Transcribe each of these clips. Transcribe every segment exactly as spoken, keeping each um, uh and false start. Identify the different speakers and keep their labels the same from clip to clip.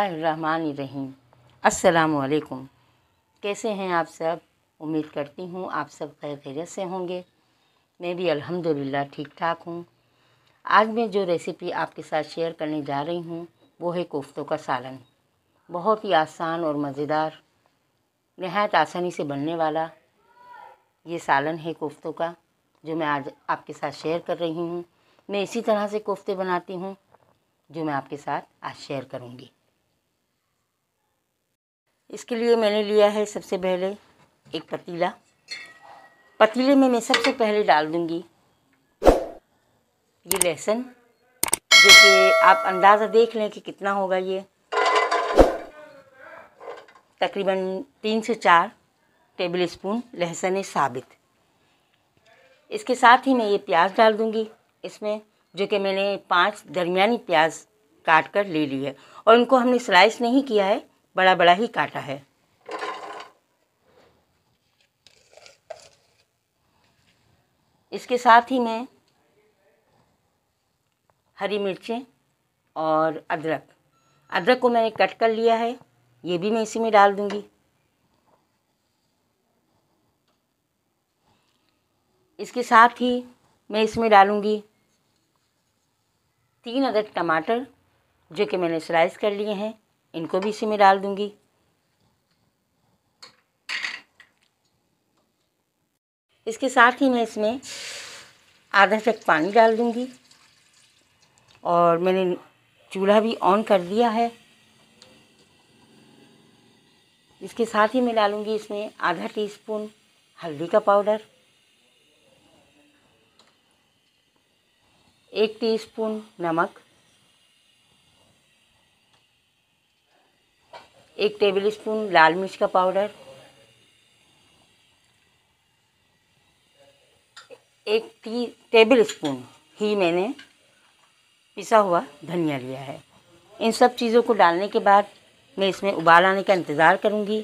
Speaker 1: बिस्मिल्लाहिर्रहमानिर्रहीम। अस्सलामुअलैकुम। कैसे हैं आप सब? उम्मीद करती हूँ आप सब खैर खैरियत से होंगे। मैं भी अल्हम्दुलिल्लाह ठीक ठाक हूँ। आज मैं जो रेसिपी आपके साथ शेयर करने जा रही हूँ वो है कोफ्तों का सालन। बहुत ही आसान और मज़ेदार, नहायत आसानी से बनने वाला ये सालन है कोफ्तों का, जो मैं आज आपके साथ शेयर कर रही हूँ। मैं इसी तरह से कोफ्ते बनाती हूँ जो मैं आपके साथ आज शेयर करूँगी। इसके लिए मैंने लिया है सबसे पहले एक पतीला। पतीले में मैं सबसे पहले डाल दूँगी ये लहसुन, जो कि आप अंदाज़ा देख लें कि कितना होगा। ये तकरीबन तीन से चार टेबल स्पून लहसुन है साबित। इसके साथ ही मैं ये प्याज डाल दूँगी इसमें, जो कि मैंने पांच दरमियानी प्याज काट कर ले ली है, और इनको हमने स्लाइस नहीं किया है, बड़ा बड़ा ही काटा है। इसके साथ ही मैं हरी मिर्चें और अदरक अदरक को मैंने कट कर लिया है, ये भी मैं इसी में डाल दूंगी। इसके साथ ही मैं इसमें डालूंगी तीन अदद टमाटर, जो कि मैंने स्लाइस कर लिए हैं, इनको भी इसी में डाल दूंगी। इसके साथ ही मैं इसमें आधा कप पानी डाल दूंगी, और मैंने चूल्हा भी ऑन कर दिया है। इसके साथ ही मैं डालूंगी इसमें आधा टीस्पून हल्दी का पाउडर, एक टीस्पून नमक, एक टेबल स्पून लाल मिर्च का पाउडर, एक टी टेबल स्पून ही मैंने पिसा हुआ धनिया लिया है। इन सब चीज़ों को डालने के बाद मैं इसमें उबाल आने का इंतज़ार करूँगी।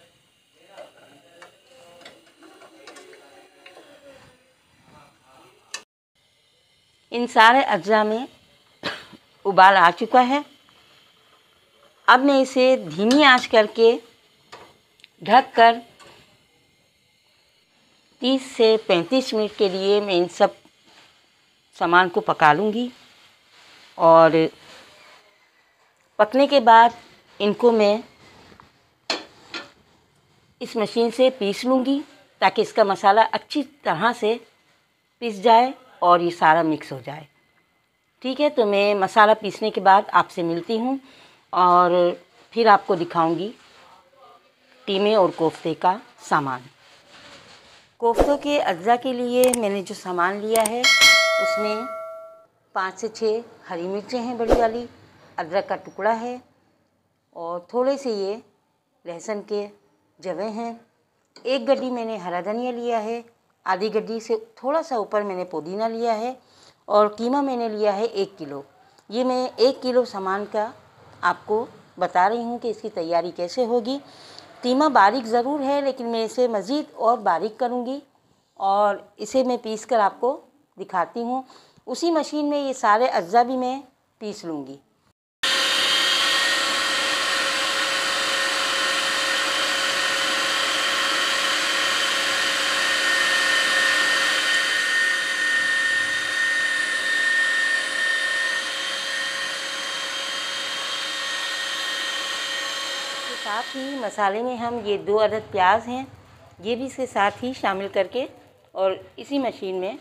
Speaker 1: इन सारे अज्जा में उबाल आ चुका है। अब मैं इसे धीमी आंच करके ढककर तीस से पैंतीस मिनट के लिए मैं इन सब सामान को पका लूँगी, और पकने के बाद इनको मैं इस मशीन से पीस लूँगी, ताकि इसका मसाला अच्छी तरह से पीस जाए और ये सारा मिक्स हो जाए। ठीक है, तो मैं मसाला पीसने के बाद आपसे मिलती हूँ, और फिर आपको दिखाऊंगी कीमे और कोफ्ते का सामान। कोफ्तों के अज्जा के लिए मैंने जो सामान लिया है उसमें पाँच से छः हरी मिर्चें हैं बड़ी वाली, अदरक का टुकड़ा है, और थोड़े से ये लहसुन के जवे हैं। एक गड्डी मैंने हरा धनिया लिया है, आधी गड्डी से थोड़ा सा ऊपर मैंने पुदीना लिया है, और कीमा मैंने लिया है एक किलो। ये मैं एक किलो सामान का आपको बता रही हूँ कि इसकी तैयारी कैसे होगी। कीमा बारीक ज़रूर है, लेकिन मैं इसे मज़ीद और बारीक करूँगी, और इसे मैं पीस कर आपको दिखाती हूँ। उसी मशीन में ये सारे अज्जा भी मैं पीस लूँगी। साथ ही मसाले में हम ये दो अदद प्याज हैं, ये भी इसके साथ ही शामिल करके और इसी मशीन में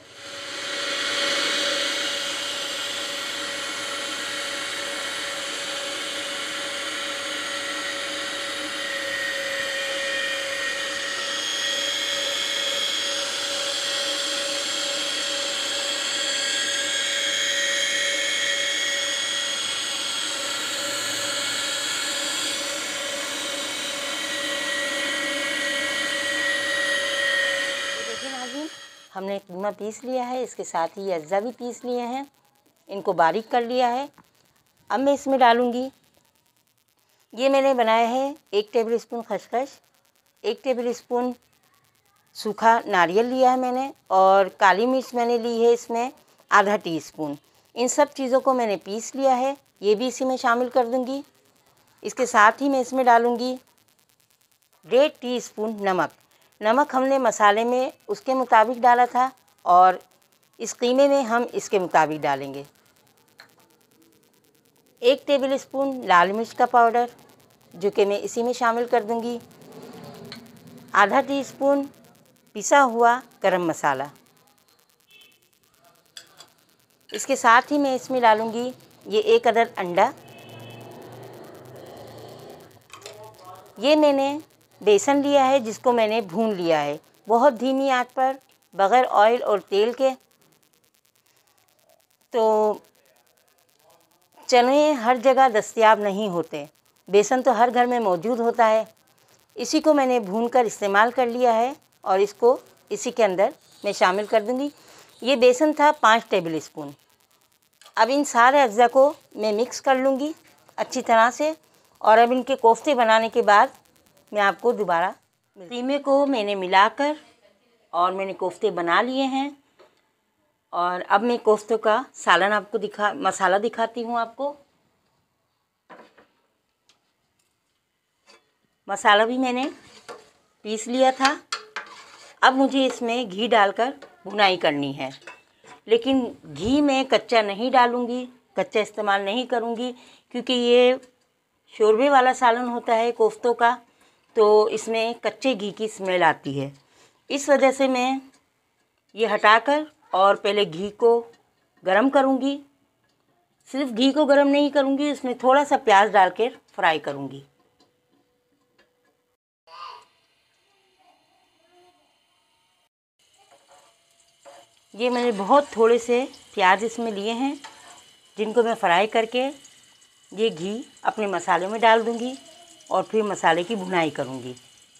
Speaker 1: हमने कीमा पीस लिया है। इसके साथ ही अज्जा भी पीस लिए हैं, इनको बारीक कर लिया है। अब मैं इसमें डालूँगी, ये मैंने बनाया है एक टेबल स्पून खसखस, एक टेबल स्पून सूखा नारियल लिया है मैंने, और काली मिर्च मैंने ली है इसमें आधा टीस्पून। इन सब चीज़ों को मैंने पीस लिया है, ये भी इसी में शामिल कर दूँगी। इसके साथ ही मैं इसमें डालूँगी डेढ़ टी स्पून नमक। नमक हमने मसाले में उसके मुताबिक डाला था और इस कीमे में हम इसके मुताबिक डालेंगे। एक टेबल स्पून लाल मिर्च का पाउडर जो कि मैं इसी में शामिल कर दूंगी। आधा टी स्पून पिसा हुआ गरम मसाला। इसके साथ ही मैं इसमें डालूंगी ये एक अदद अंडा। ये मैंने बेसन लिया है जिसको मैंने भून लिया है बहुत धीमी आंच पर, बग़ैर ऑयल और तेल के। तो चने हर जगह दस्तयाब नहीं होते, बेसन तो हर घर में मौजूद होता है। इसी को मैंने भूनकर इस्तेमाल कर लिया है और इसको इसी के अंदर मैं शामिल कर दूंगी। ये बेसन था पाँच टेबल स्पून। अब इन सारे अज्जा को मैं मिक्स कर लूँगी अच्छी तरह से और अब इनके कोफ्ते बनाने के बाद मैं आपको दोबारा कीमे को मैंने मिलाकर और मैंने कोफ्ते बना लिए हैं। और अब मैं कोफ्तों का सालन आपको दिखा मसाला दिखाती हूँ आपको। मसाला भी मैंने पीस लिया था। अब मुझे इसमें घी डालकर भुनाई करनी है, लेकिन घी मैं कच्चा नहीं डालूँगी, कच्चा इस्तेमाल नहीं करूँगी क्योंकि ये शोरबे वाला सालन होता है कोफ्तों का, तो इसमें कच्चे घी की स्मेल आती है। इस वजह से मैं ये हटाकर और पहले घी को गरम करूँगी। सिर्फ घी को गरम नहीं करूँगी, इसमें थोड़ा सा प्याज डालकर फ्राई करूँगी। ये मैंने बहुत थोड़े से प्याज इसमें लिए हैं जिनको मैं फ्राई करके ये घी अपने मसाले में डाल दूँगी और फिर मसाले की भुनाई करूँगी।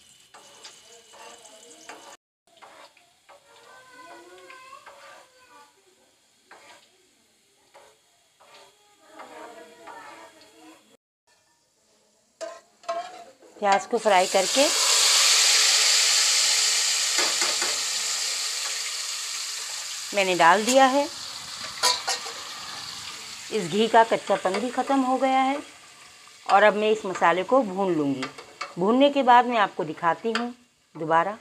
Speaker 1: प्याज को फ्राई करके मैंने डाल दिया है। इस घी का कच्चापन भी ख़त्म हो गया है और अब मैं इस मसाले को भून लूँगी। भूनने के बाद मैं आपको दिखाती हूँ दोबारा।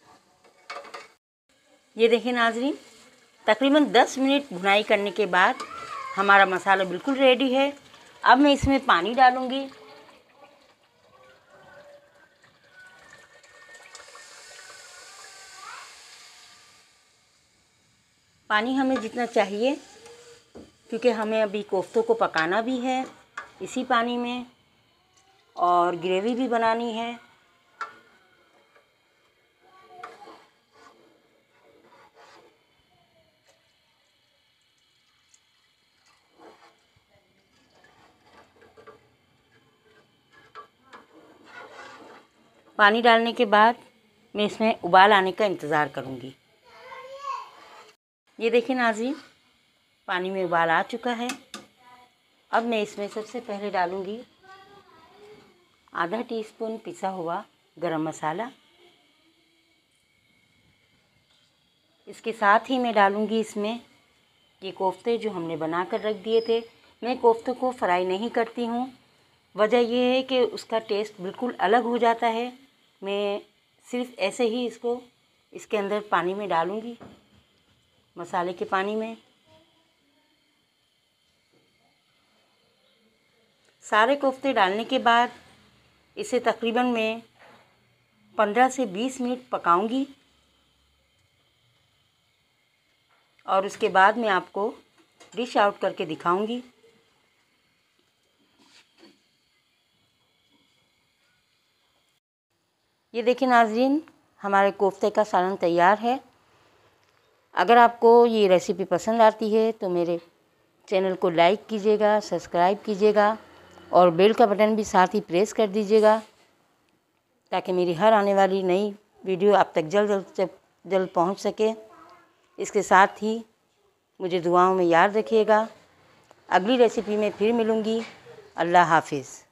Speaker 1: ये देखिए नाज़रीन, तकरीबन दस मिनट भुनाई करने के बाद हमारा मसाला बिल्कुल रेडी है। अब मैं इसमें पानी डालूँगी। पानी हमें जितना चाहिए क्योंकि हमें अभी कोफ्तों को पकाना भी है इसी पानी में और ग्रेवी भी बनानी है। पानी डालने के बाद मैं इसमें उबाल आने का इंतज़ार करूँगी। ये देखिए नाज़रीन, पानी में उबाल आ चुका है। अब मैं इसमें सबसे पहले डालूँगी आधा टीस्पून पिसा हुआ गरम मसाला। इसके साथ ही मैं डालूँगी इसमें ये कोफ्ते जो हमने बना कर रख दिए थे। मैं कोफ्तों को फ्राई नहीं करती हूँ, वजह यह है कि उसका टेस्ट बिल्कुल अलग हो जाता है। मैं सिर्फ ऐसे ही इसको इसके अंदर पानी में डालूँगी, मसाले के पानी में। सारे कोफ्ते डालने के बाद इसे तकरीबन मैं पंद्रह से बीस मिनट पकाऊंगी और उसके बाद मैं आपको डिश आउट करके दिखाऊंगी। ये देखिए नाज़रीन, हमारे कोफ्ते का सालन तैयार है। अगर आपको ये रेसिपी पसंद आती है तो मेरे चैनल को लाइक कीजिएगा, सब्सक्राइब कीजिएगा और बेल का बटन भी साथ ही प्रेस कर दीजिएगा ताकि मेरी हर आने वाली नई वीडियो आप तक जल्द जल्द जल्द पहुंच सके। इसके साथ ही मुझे दुआओं में याद रखिएगा। अगली रेसिपी में फिर मिलूँगी। अल्लाह हाफिज़।